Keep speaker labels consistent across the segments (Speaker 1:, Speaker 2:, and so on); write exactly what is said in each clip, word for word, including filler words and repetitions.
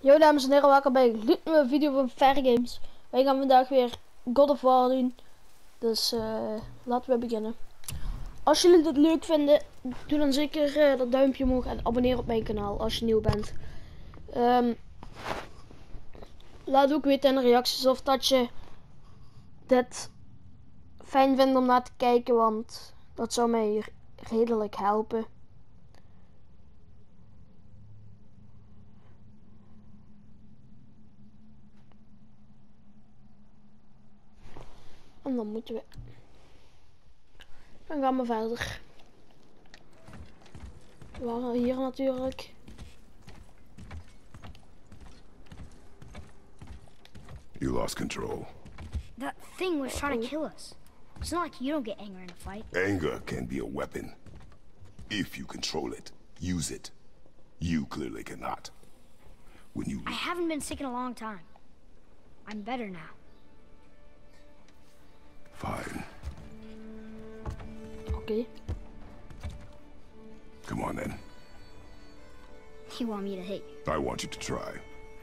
Speaker 1: Yo dames en heren, welkom bij een nieuwe video van Fair Games. Wij gaan vandaag weer God of War doen. Dus uh, laten we beginnen. Als jullie dit leuk vinden, doe dan zeker uh, dat duimpje omhoog en abonneer op mijn kanaal als je nieuw bent. Um, laat ook weten in de reacties of dat je dit fijn vindt om naar te kijken, want dat zou mij redelijk helpen. En dan moeten we... Dan gaan we verder. We waren hier natuurlijk.
Speaker 2: You lost control.
Speaker 3: That thing was trying to kill us. It's not like you don't get anger in a fight.
Speaker 2: Anger can be a weapon. If you control it, use it. You clearly cannot. When you...
Speaker 3: I haven't been sick in a long time. I'm better now.
Speaker 2: Fine.
Speaker 1: Okay.
Speaker 2: Come on then.
Speaker 3: You want me to hit you?
Speaker 2: I want you to try.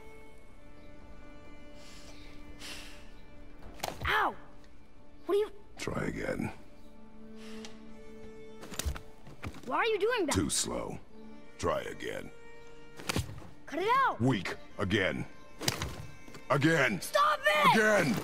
Speaker 3: Ow! What are you...
Speaker 2: Try again.
Speaker 3: Why are you doing that?
Speaker 2: Too slow. Try again.
Speaker 3: Cut it out!
Speaker 2: Weak. Again. Again.
Speaker 3: Stop it!
Speaker 2: Again!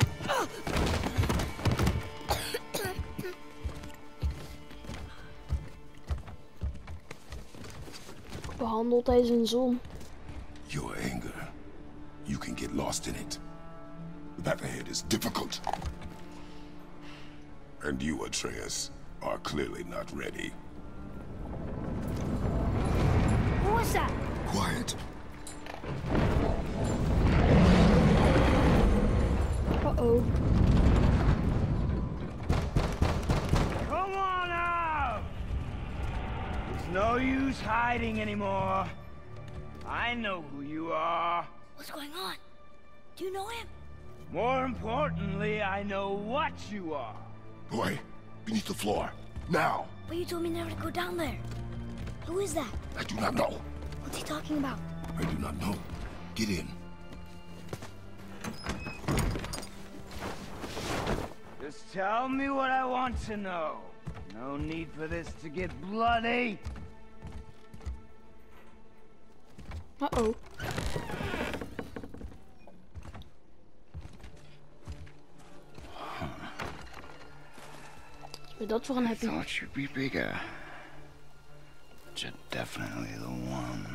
Speaker 1: Behandelt hij zijn zoon.
Speaker 2: Your anger. You can get lost in it. The path ahead is difficult. And you, Atreus, are clearly not ready.
Speaker 3: What was that?
Speaker 2: Quiet.
Speaker 1: Uh-oh.
Speaker 4: Come on out! There's no use hiding anymore. I know who you are.
Speaker 3: What's going on? Do you know him?
Speaker 4: More importantly, I know what you are.
Speaker 2: Boy, beneath the floor. Now!
Speaker 3: But you told me never to go down there. Who is that?
Speaker 2: I do not know.
Speaker 3: What's he talking about?
Speaker 2: I do not know. Get in.
Speaker 4: Just tell me what I want to know. No need for this to get bloody.
Speaker 1: Uh-oh. Wat is dat voor een
Speaker 5: I
Speaker 1: happy?
Speaker 5: thought you'd be bigger. But you're definitely the one.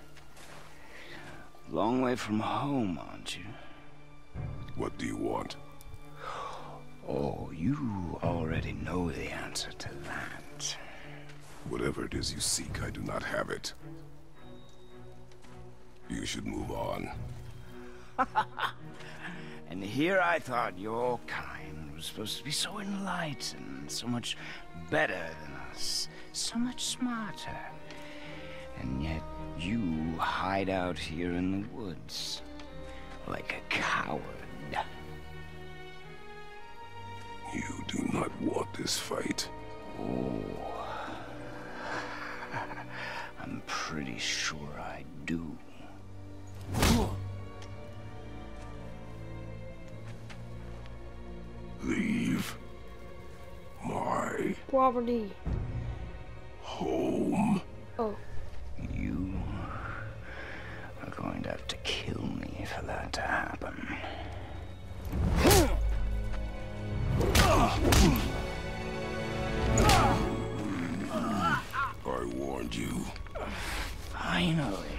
Speaker 5: Long way from home, aren't you?
Speaker 2: What do you want?
Speaker 5: Oh, you already know the answer to that.
Speaker 2: Whatever it is you seek, I do not have it. You should move on.
Speaker 5: And here I thought your kind was supposed to be so enlightened, so much better than us, so much smarter. And yet you hide out here in the woods, like a coward.
Speaker 2: You do not want this fight.
Speaker 5: Oh, I'm pretty sure I do.
Speaker 2: Leave my
Speaker 1: Property.
Speaker 2: home.
Speaker 1: Oh.
Speaker 5: You are going to have to kill me for that to happen.
Speaker 2: I warned you.
Speaker 5: Finally.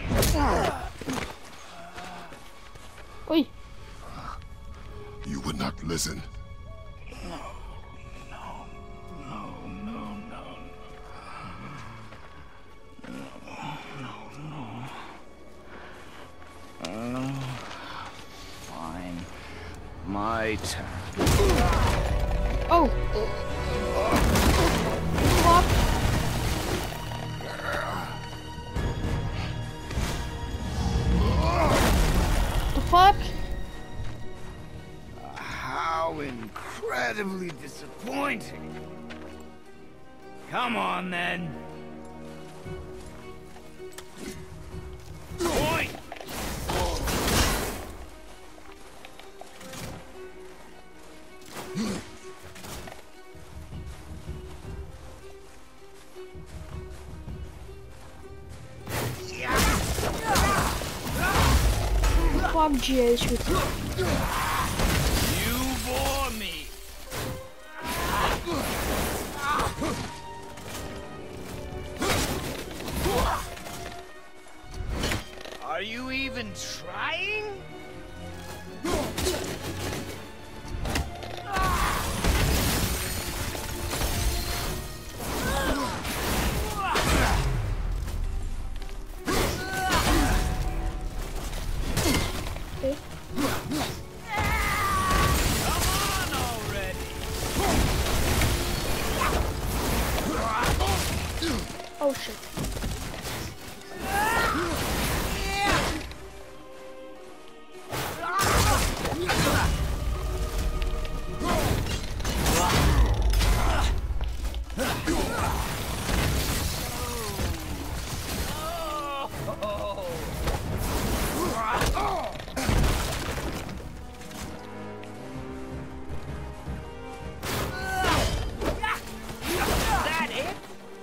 Speaker 1: Oei.
Speaker 2: You would not listen.
Speaker 5: No, no, no, no, no. No, no, no. Uh, fine. My turn.
Speaker 1: Oh. Fuck. The fuck?
Speaker 4: How incredibly disappointing. Come on, then. Point!
Speaker 1: Fuck G is goed.
Speaker 5: You bore me. Are you even trying?
Speaker 1: Okay.
Speaker 5: Come on already.
Speaker 1: Oh shit.
Speaker 5: That it?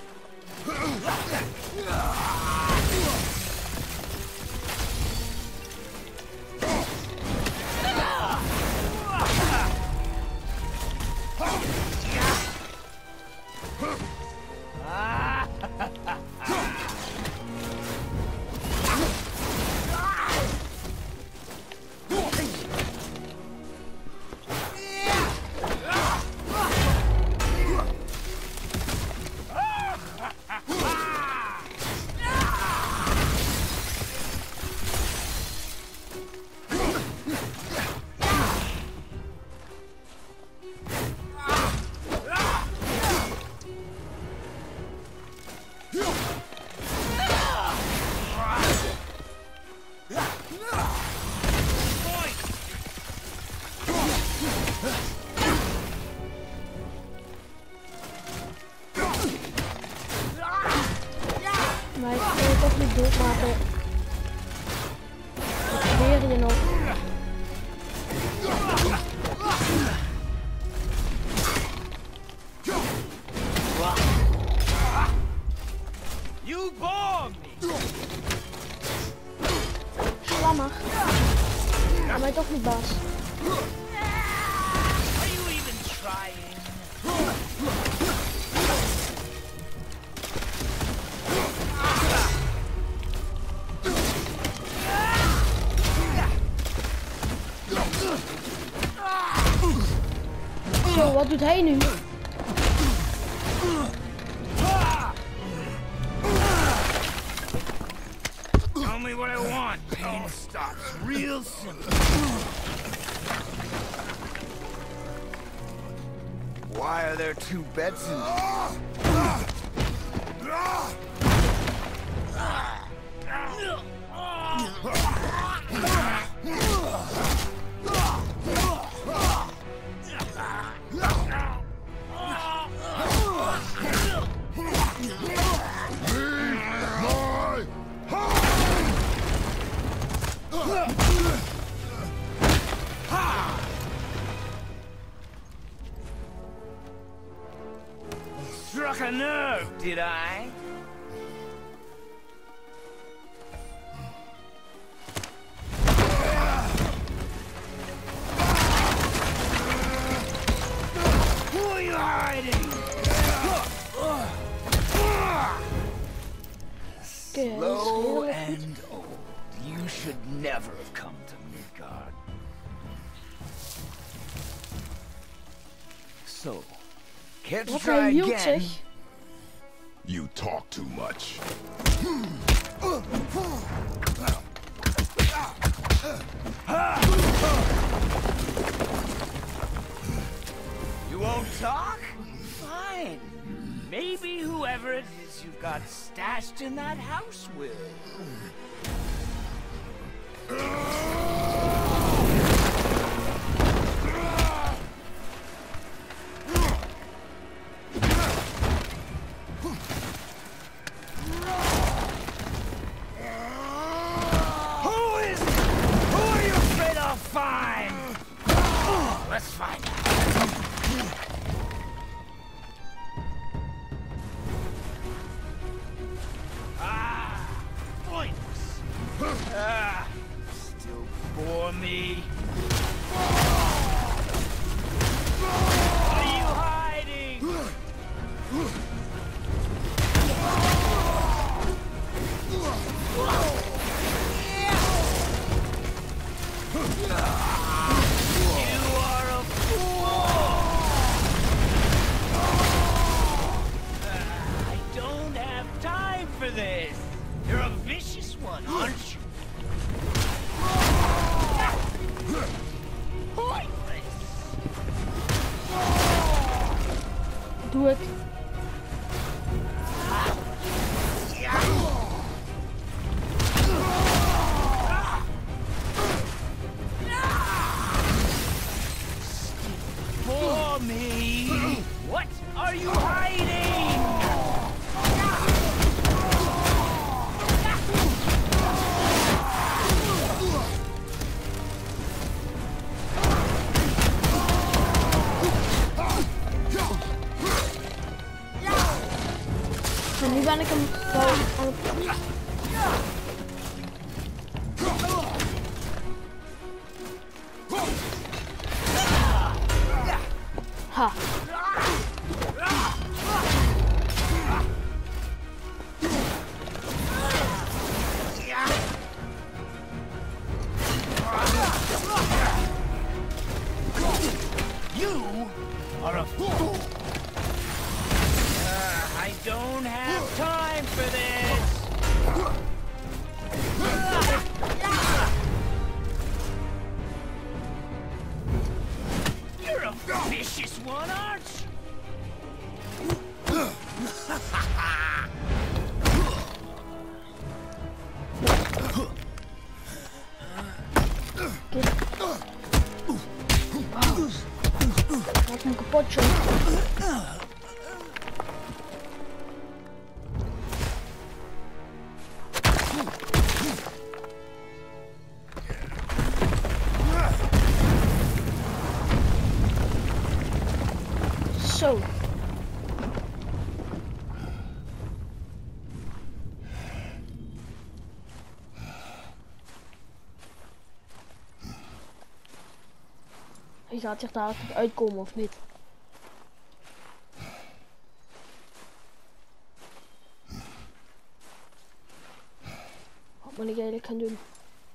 Speaker 1: Maar ik wil het toch niet doodmaken. Ik probeer je nog.
Speaker 5: You bore me.
Speaker 1: Slammer. Ga mij toch niet, baas.
Speaker 5: Are you even trying?
Speaker 1: Zo, wat doet hij nu?
Speaker 5: Tell me what I want. Pain stops real simple. Why are there two beds in here? Struck a nerve, did I? Who are you hiding?
Speaker 1: Okay,
Speaker 5: Slow and old. You should never have come to Midgard. So, care to
Speaker 1: Wat
Speaker 5: try
Speaker 1: hij hield
Speaker 5: again?
Speaker 1: zich.
Speaker 2: You talk too much.
Speaker 5: You won't talk? Fine. Maybe whoever it is you've got stashed in that house will. Who is... Who are you afraid I'll find? Oh, let's find out. Ah, points. Ah, still this. You're a vicious one, aren't you? Pointless.
Speaker 1: Doe het.
Speaker 5: For me. What are you hiding?
Speaker 1: En nu ben ik hem wel aan het... Ha.
Speaker 5: You are a fool. Uh, I don't have time for this. You're a vicious one, aren't you?
Speaker 1: Maak hem kapot, joh. Zo. Hij gaat zich daar uitkomen of niet? Wat moet ik eigenlijk gaan doen?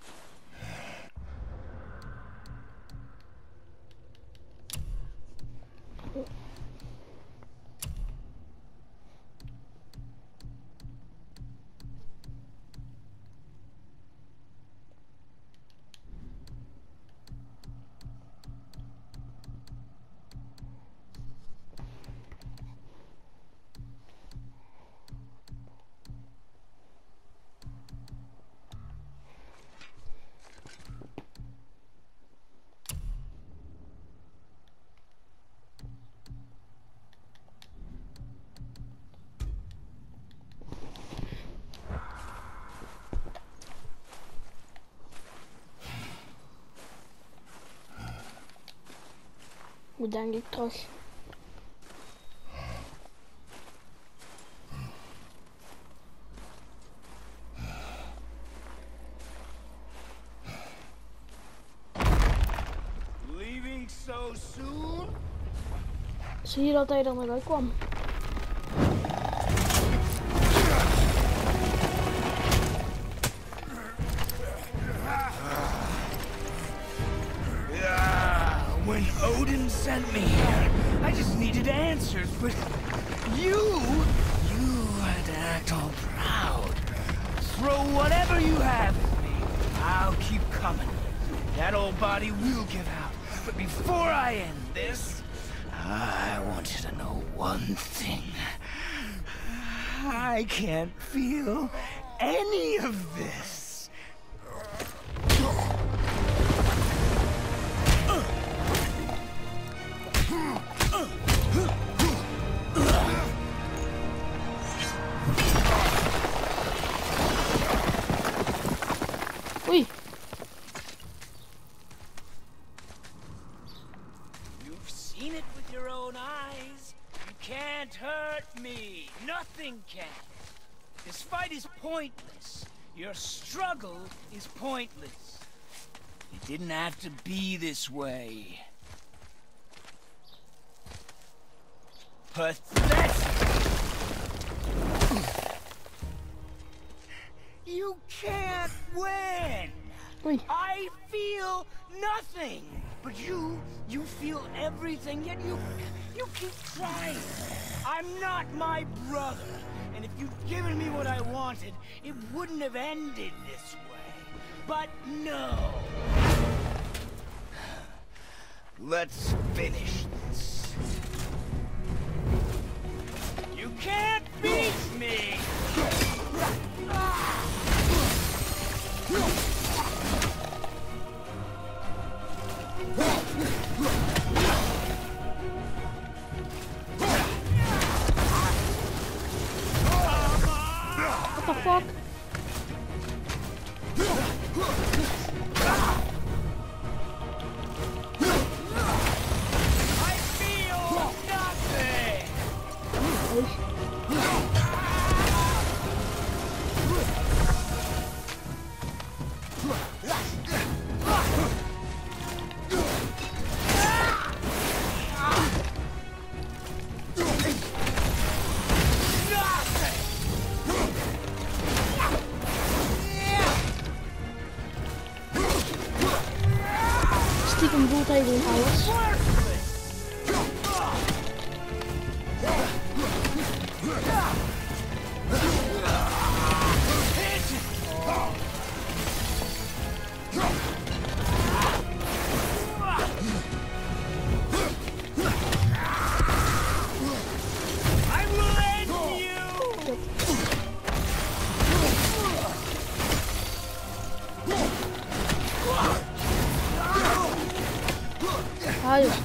Speaker 1: Moet denk ik terug.
Speaker 5: Leaving so soon?
Speaker 1: Zie je dat hij er nog uitkwam?
Speaker 5: When Odin sent me here, I just needed answers, but you, you had to act all proud. Throw whatever you have at me. I'll keep coming. That old body will give out. But before I end this, I want you to know one thing. I can't feel any of this.
Speaker 1: Oei.
Speaker 5: You've seen it with your own eyes. You can't hurt me. Nothing can. This fight is pointless. Your struggle is pointless. It didn't have to be this way. Pathetic. You can't win.
Speaker 1: Oei.
Speaker 5: I feel nothing But you, you feel everything, yet you, you keep trying. I'm not my brother, and if you'd given me what I wanted, it wouldn't have ended this way. But no. Let's finish this. You can't beat me!
Speaker 1: What the fuck?
Speaker 5: I feel nothing!
Speaker 1: Stiekem voelt hij gewoon alles.
Speaker 5: I will end you!
Speaker 1: Ah, joh.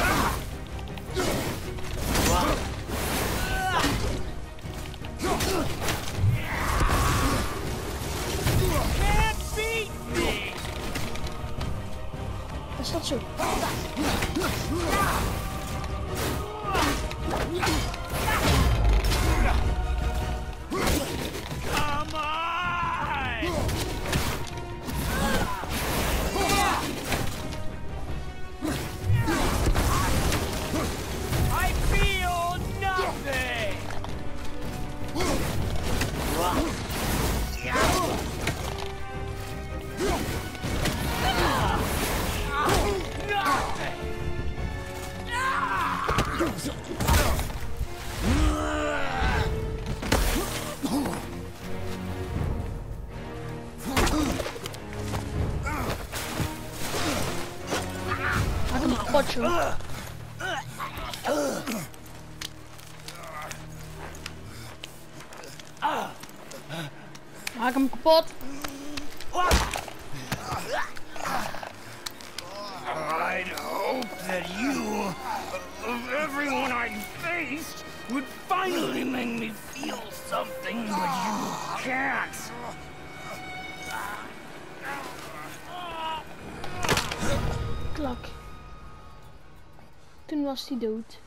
Speaker 5: Can't beat me!
Speaker 1: Is dat zo?
Speaker 5: Come on! I feel nothing!
Speaker 1: Maak hem kapot, joh. Maak hem kapot.
Speaker 5: I'd hope that you, of everyone I faced, would finally make me feel something, but you can't.
Speaker 1: Klak. Toen was hij dood.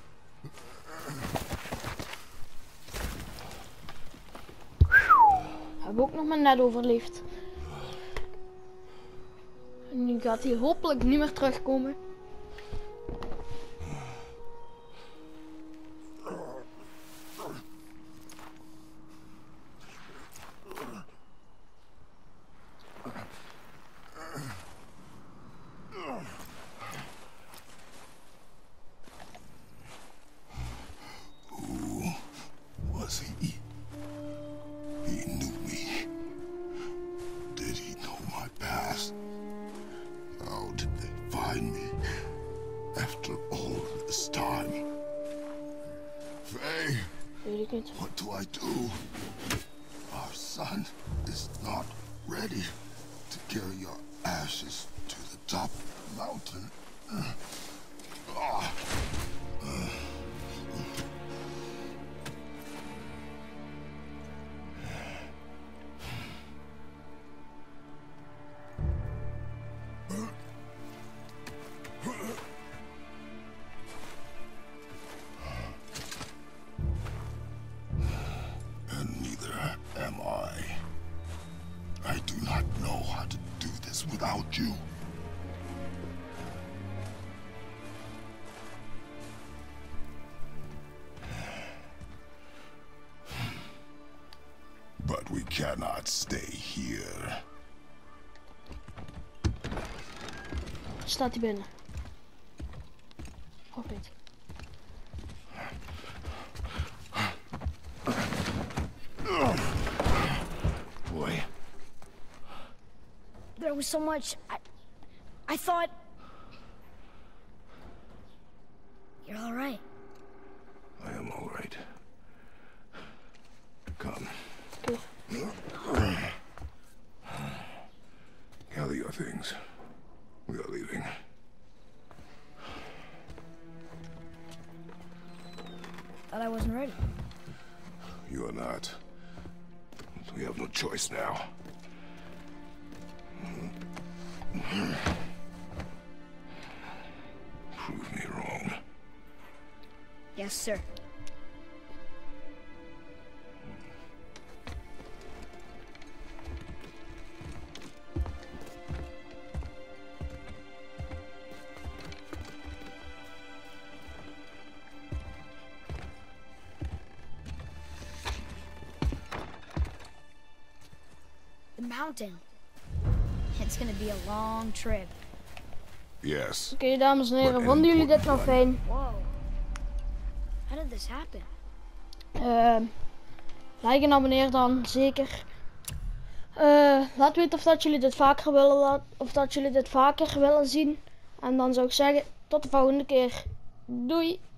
Speaker 1: Heb ook nog maar net overleefd. En nu gaat hij hopelijk niet meer terugkomen.
Speaker 2: Was he? He knew me. Did he know my past? How did they find me after all this time? Faye,
Speaker 1: Weet ik niet.
Speaker 2: what do I do? Our son is not ready to carry your ashes to the top of the mountain. Ah. And neither am I. I do not know how to do this without you. But we cannot stay here.
Speaker 1: Staat hij binnen? Compleet.
Speaker 2: Boy.
Speaker 3: There was so much. I, I thought. You're all right.
Speaker 2: I am all right. Come.
Speaker 1: Okay.
Speaker 2: Gather your things. We are leaving.
Speaker 3: Thought I wasn't ready.
Speaker 2: You are not. We have no choice now. Prove me wrong.
Speaker 3: Yes, sir. The mountain. It's gonna be a long trip.
Speaker 2: Yes.
Speaker 1: Oké, dames en heren, vonden jullie dit nou fijn?
Speaker 3: Whoa. How did this happen?
Speaker 1: Uh, like en abonneer dan, zeker. Uh, laat weten of dat jullie dit vaker willen laten, of dat jullie dit vaker willen zien. En dan zou ik zeggen, tot de volgende keer. Doei!